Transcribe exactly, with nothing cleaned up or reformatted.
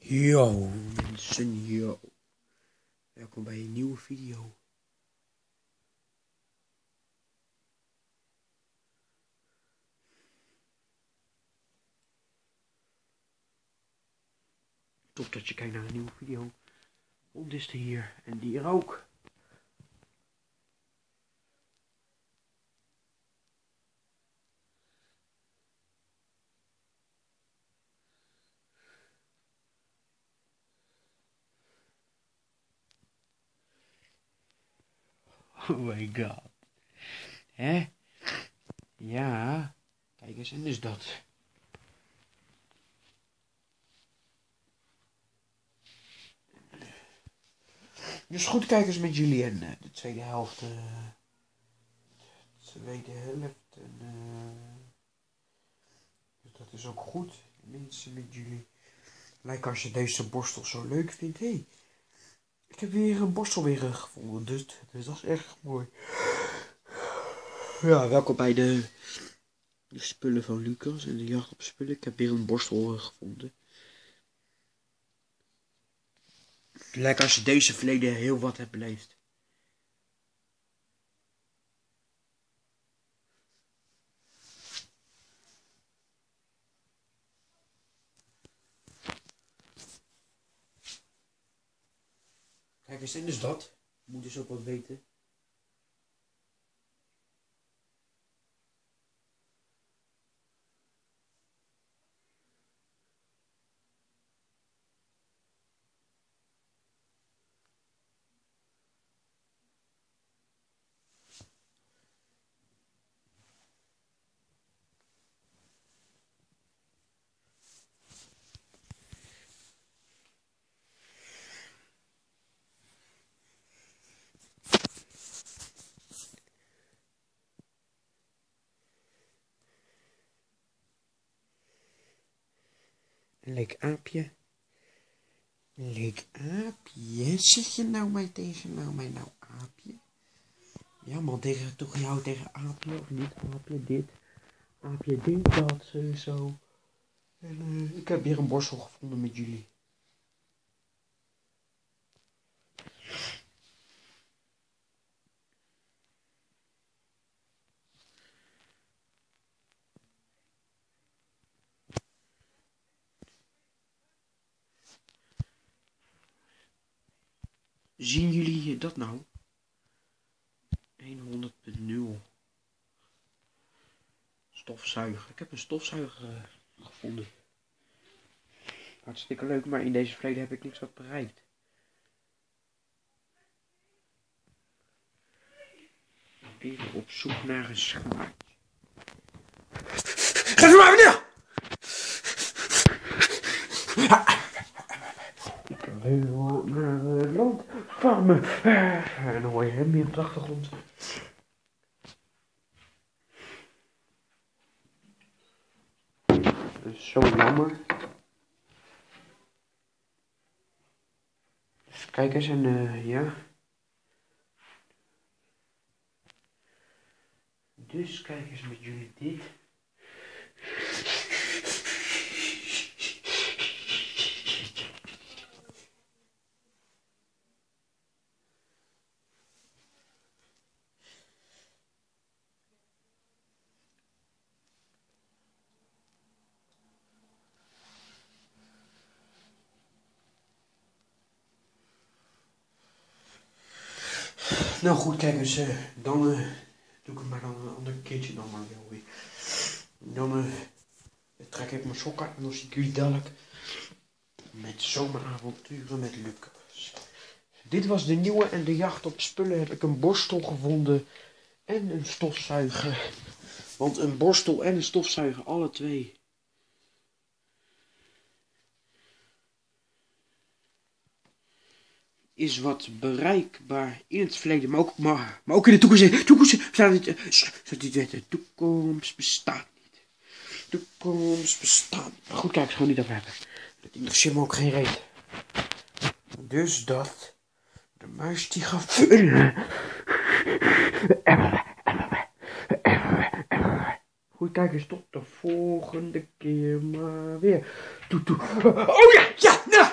Yo mensen, yo. Welkom bij een nieuwe video. Top dat je kijkt naar een nieuwe video. Hond is er hier en die er ook. Oh my god. Hè? Ja. Kijk eens, en dus dat. Dus goed kijkers met jullie en uh, de tweede helft. Uh, de tweede helft. En, uh, dus dat is ook goed. Mensen met jullie. Lijkt als je deze borstel zo leuk vindt. Hé. Hey, ik heb weer een borstel weer gevonden. Dus, dus dat is echt mooi. Ja, welkom bij de, de spullen van Lucas en de jacht op spullen. Ik heb weer een borstel gevonden. Lijkt als je deze verleden heel wat hebt beleefd. Kijk eens, en dus dat. Moet dus ook wat weten. Een leek aapje. Een leek aapje. Zeg je nou mij tegen nou mij nou aapje? Ja man, tegen, toch jou tegen aapje of niet? Aapje dit. Aapje dit, dat, zo. En uh, ik heb weer een borstel gevonden met jullie. Zien jullie dat nou? honderd punt nul. Stofzuiger. Ik heb een stofzuiger uh, gevonden. Hartstikke leuk, maar in deze verleden heb ik niks wat bereikt. Even op zoek naar een schaartje. Ga zo maar meneer! Ik wil naar het land van me. En dan hoor je hem weer op de achtergrond. Dat is zo jammer. Dus kijk eens en uh, ja. Dus kijk eens met jullie dit. Nou goed, kijk eens, uh, dan uh, doe ik het maar dan een ander keertje dan maar wel weer. Dan uh, trek ik mijn sokken en dan zie ik jullie dadelijk met zomeravonturen met Lucas. Dit was de nieuwe en de jacht op spullen heb ik een borstel gevonden en een stofzuiger. Want een borstel en een stofzuiger, alle twee. Is wat bereikbaar in het verleden, maar ook, maar, maar ook in de toekomst. Toekomst bestaat niet. De toekomst bestaat niet. De toekomst bestaat niet. Maar goed, kijk, gewoon niet over hebben. Dat interesseert me ook geen reet. Dus dat. De muis die gaat vullen. Goed, kijk eens, tot de volgende keer maar weer. Toe, toe. Oh ja, ja, nou.